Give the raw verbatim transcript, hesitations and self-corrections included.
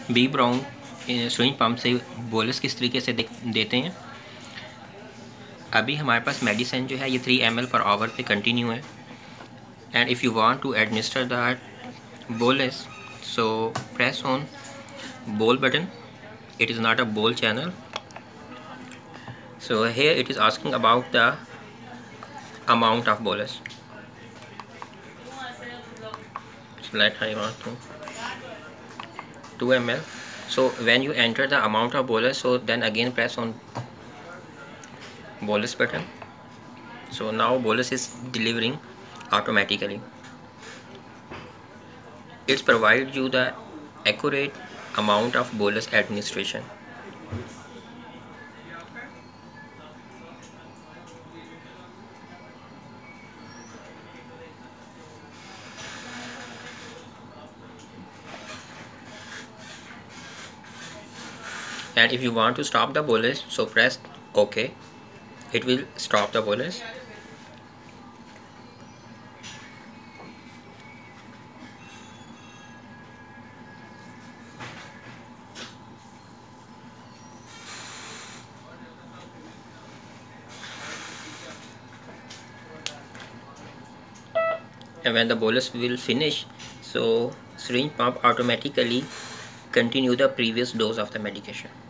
B Braun swing pump से bolus किस तरीके से दे, देते हैं। अभी हमारे पास मेडिसिन जो है ये three M L per hour पे कंटिन्यू है, and if you want to administer that bolus, so press on bowl button. It is not a bowl channel, so here it is asking about the amount of bolus. So let I want to two M L. So when you enter the amount of bolus, so then again press on bolus button. So now bolus is delivering automatically. It provides you the accurate amount of bolus administration. And if you want to stop the bolus, so press OK. It will stop the bolus. And when the bolus will finish, so syringe pump automatically continue the previous dose of the medication.